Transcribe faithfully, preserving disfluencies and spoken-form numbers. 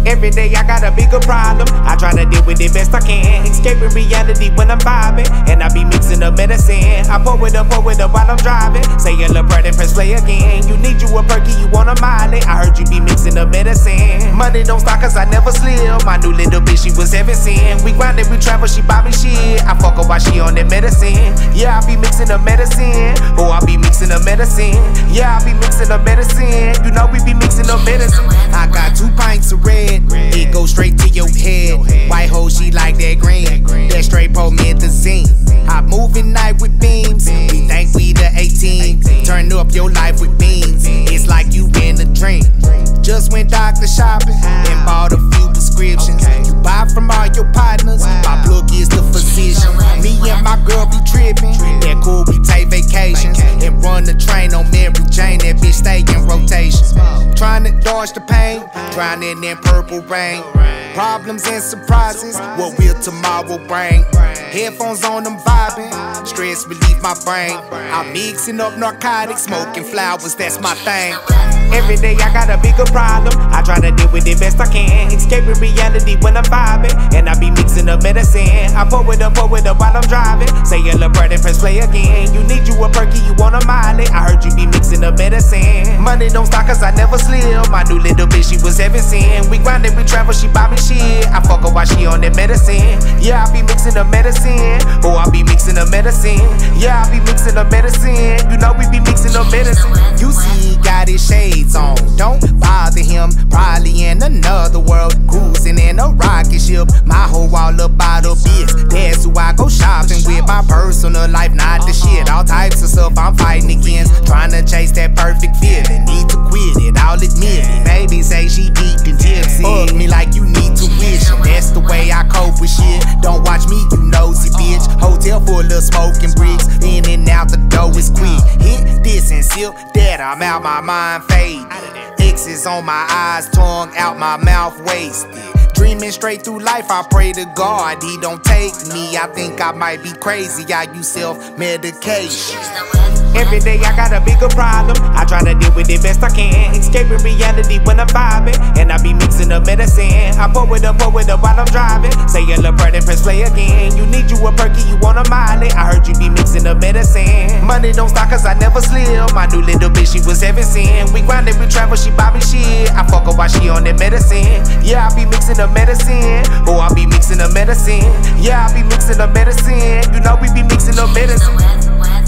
Every day I got a bigger problem. I try to deal with it best I can. Escaping reality when I'm vibing, and I be mixing up medicine. I pour it up, pour it up while I'm driving. Say a little prayer and press play again. You need you a perky, you want a Miley. I heard you be mixing up medicine. Money don't stop cause I never slip. My new little bitch, she was heaven sent. We grindin', we travel, she buy me shit. I fuck her while she on that medicine. Yeah, I be mixing up medicine. Oh, I be mixing up medicine. Yeah, I be mixing up medicine. You know we be mixing up medicine. I got two pints of red. It goes straight to your head. White hoe, she like that green. That straight promethazine. I move at night with beams. We think we the eighteen. Turn up your life with beans. It's like you in a dream. Just went doctor shopping and bought a few prescriptions. You buy from all your partners. My plug is the physician. Me and my girl be tripping. That cool, we take vacations and run the train on Mary Jane. That bitch stay in rotation. Trying to dodge the pain, drowning in purple rain. Problems and surprises, what will tomorrow bring? Headphones on, them vibing, stress relief my brain. I'm mixing up narcotics, smoking flowers, that's my thing. Every day I got a bigger problem. I try to deal with it best I can. Escaping reality when I'm vibing, and I be mixing up medicine. I pour it up, pour it up while I'm driving. Say a little prayer and press play again. You need you a perky, you want a Miley. I heard you be mixing up medicine. Money don't stop cause I never slip. My new little bitch, she was heaven sent. We grindin', we travel, she buy me shit. I fuck her while she on that medicine. Yeah, I be mixing up medicine. Oh, I be mixing up medicine. Yeah, I be mixing up medicine. You know we be mixing up medicine. You see, he got his shades on. Don't bother him. Probably in another world, cruising in a rocket ship. My whole wall about a bitch. That's who I go shopping with. My personal life, not the shit. All types of stuff I'm fighting against. Trying to chase that perfect feeling. Need to quit it, I'll admit it. Baby say she geeked and tipsy. Fuck me like you need to wish it. That's the way I cope with shit. Don't watch me, you nosy bitch. Hotel full of smoking bricks. In and out the door is quick. Hit this and sip that. I'm out my mind faded. X's on my eyes, tongue out my mouth wasted. Dreaming straight through life, I pray to God he don't take me. I think I might be crazy, I use self-medication. Every day I got a bigger problem. I try to deal with it best I can. Escaping reality when I'm vibing, and I be mixing up medicine. I pour it up, pour it up while I'm driving. Say a little prayer and press play again. You need you a perky, you want a Miley. I heard you be mixing up medicine. Money don't stop cause I never slip. My new little bitch, she was heaven sent. We grindin', we travel, she buy me shit. I fuck her while she on that medicine. Yeah, I be mixing up medicine. Oh, I be mixing up medicine. Yeah, I be mixing up medicine. You know we be mixing up medicine.